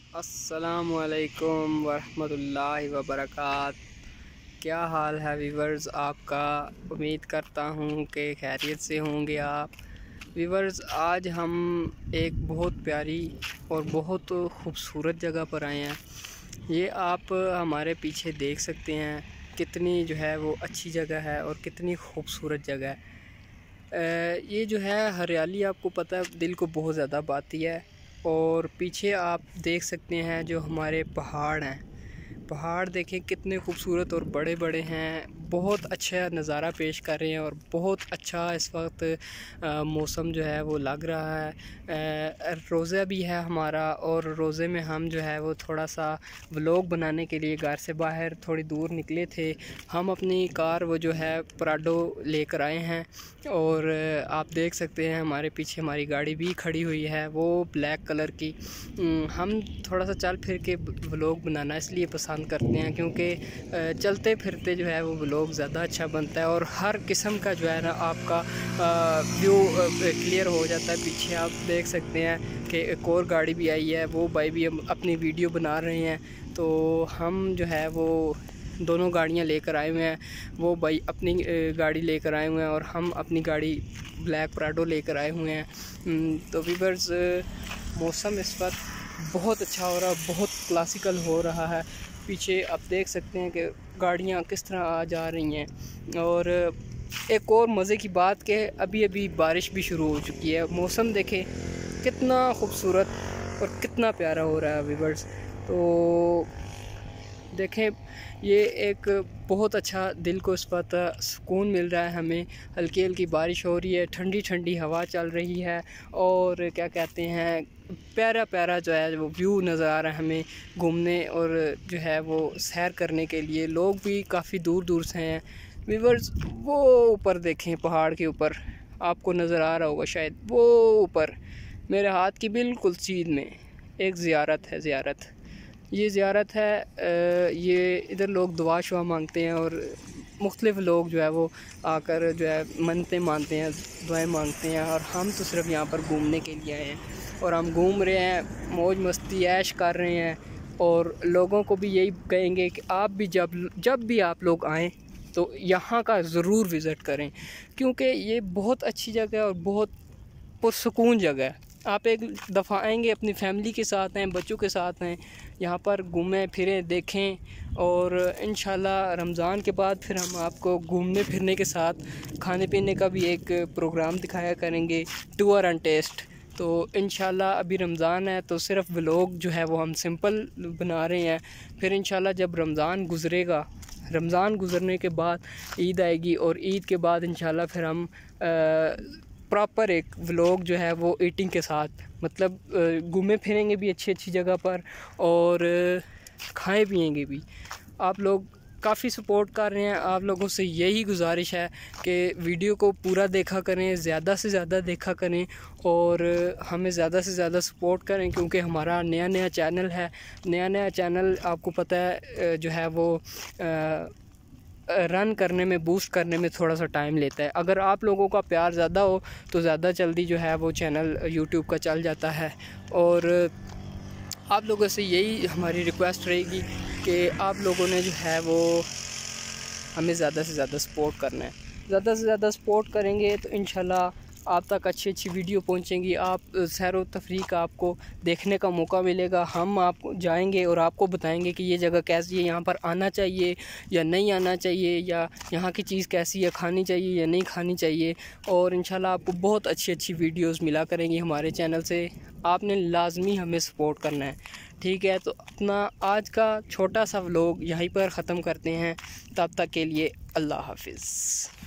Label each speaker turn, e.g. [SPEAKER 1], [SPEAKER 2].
[SPEAKER 1] अस्सलामुअलैकुम वरहमतुल्लाहि वबरकात। क्या हाल है वीवर्स आपका। उम्मीद करता हूँ कि खैरियत से होंगे आप। वीवर्स, आज हम एक बहुत प्यारी और बहुत ख़ूबसूरत जगह पर आए हैं। ये आप हमारे पीछे देख सकते हैं कितनी जो है वो अच्छी जगह है और कितनी खूबसूरत जगह है। ये जो है हरियाली, आपको पता है, दिल को बहुत ज़्यादा भाती है। और पीछे आप देख सकते हैं जो हमारे पहाड़ हैं, पहाड़ देखें कितने खूबसूरत और बड़े बड़े हैं। बहुत अच्छा नज़ारा पेश कर रहे हैं और बहुत अच्छा इस वक्त मौसम जो है वो लग रहा है। रोज़ा भी है हमारा और रोज़े में हम जो है वो थोड़ा सा व्लॉग बनाने के लिए घर से बाहर थोड़ी दूर निकले थे। हम अपनी कार वो जो है प्राडो लेकर आए हैं और आप देख सकते हैं हमारे पीछे हमारी गाड़ी भी खड़ी हुई है, वो ब्लैक कलर की। हम थोड़ा सा चल फिर के व्लॉग बनाना इसलिए पसंद करते हैं क्योंकि चलते फिरते जो है वो व्लॉग ज़्यादा अच्छा बनता है और हर किस्म का जो है ना आपका व्यू क्लियर हो जाता है। पीछे आप देख सकते हैं कि एक और गाड़ी भी आई है, वो भाई भी अपनी वीडियो बना रहे हैं। तो हम जो है वो दोनों गाड़ियां लेकर आए हुए हैं। वो भाई अपनी गाड़ी लेकर आए हुए हैं और हम अपनी गाड़ी ब्लैक प्राडो लेकर आए हुए हैं। तो वीवर्स, मौसम इस वक्त बहुत अच्छा हो रहा है, बहुत क्लासिकल हो रहा है। पीछे आप देख सकते हैं कि गाड़ियां किस तरह आ जा रही हैं। और एक और मज़े की बात कि अभी अभी बारिश भी शुरू हो चुकी है। मौसम देखें कितना खूबसूरत और कितना प्यारा हो रहा है वीवर्स। तो देखें, ये एक बहुत अच्छा, दिल को इस वक्त सुकून मिल रहा है हमें। हल्की हल्की बारिश हो रही है, ठंडी ठंडी हवा चल रही है और क्या कहते हैं, प्यारा प्यारा जो है वो व्यू नज़र आ रहा है हमें घूमने और जो है वो सैर करने के लिए। लोग भी काफ़ी दूर दूर से हैं व्यूअर्स। वो ऊपर देखें, पहाड़ के ऊपर आपको नज़र आ रहा होगा शायद, वो ऊपर मेरे हाथ की बिल्कुल सीध में एक ज़ियारत है। ये ज़ियारत है। ये इधर लोग दुआ शुआ मांगते हैं और मुख्तलिफ़ लोग जो है वो आकर जो है मन्नतें मानते हैं, दुआएं मांगते हैं। और हम तो सिर्फ यहाँ पर घूमने के लिए आए हैं और हम घूम रहे हैं, मौज मस्ती ऐश कर रहे हैं। और लोगों को भी यही कहेंगे कि आप भी जब भी आप लोग आएँ तो यहाँ का ज़रूर विज़िट करें क्योंकि ये बहुत अच्छी जगह है और बहुत पुरसुकून जगह है। आप एक दफ़ा आएंगे, अपनी फैमिली के साथ हैं, बच्चों के साथ हैं, यहाँ पर घूमें फिरें देखें। और इंशाल्लाह रमज़ान के बाद फिर हम आपको घूमने फिरने के साथ खाने पीने का भी एक प्रोग्राम दिखाया करेंगे, टूर एंड टेस्ट। तो इंशाल्लाह अभी रमज़ान है तो सिर्फ व्लॉग जो है वो हम सिंपल बना रहे हैं। फिर इंशाल्लाह जब रमज़ान गुज़रेगा, रमज़ान गुज़रने के बाद ईद आएगी और ईद के बाद इंशाल्लाह फिर हम प्रॉपर एक व्लॉग जो है वो ईटिंग के साथ, मतलब घूमे फिरेंगे भी अच्छी अच्छी जगह पर और खाएं पिएंगे भी। आप लोग काफ़ी सपोर्ट कर रहे हैं, आप लोगों से यही गुजारिश है कि वीडियो को पूरा देखा करें, ज़्यादा से ज़्यादा देखा करें और हमें ज़्यादा से ज़्यादा सपोर्ट करें क्योंकि हमारा नया चैनल है। नया चैनल आपको पता है जो है वो रन करने में, बूस्ट करने में थोड़ा सा टाइम लेता है। अगर आप लोगों का प्यार ज़्यादा हो तो ज़्यादा जल्दी जो है वो चैनल यूट्यूब का चल जाता है। और आप लोगों से यही हमारी रिक्वेस्ट रहेगी कि आप लोगों ने जो है वो हमें ज़्यादा से ज़्यादा सपोर्ट करना है। ज़्यादा से ज़्यादा सपोर्ट करेंगे तो इंशाल्लाह आप तक अच्छी अच्छी वीडियो पहुंचेंगी। आप सैर व तफरीह का आपको देखने का मौका मिलेगा। हम आप जाएंगे और आपको बताएंगे कि ये जगह कैसी है, यहाँ पर आना चाहिए या नहीं आना चाहिए, या यहाँ की चीज़ कैसी है, खानी चाहिए या नहीं खानी चाहिए। और इंशाल्लाह आपको बहुत अच्छी अच्छी वीडियोज़ मिला करेंगी हमारे चैनल से। आपने लाजमी हमें सपोर्ट करना है, ठीक है। तो अपना आज का छोटा सा व्लॉग यहीं पर ख़त्म करते हैं। तब तक के लिए अल्लाह हाफिज़।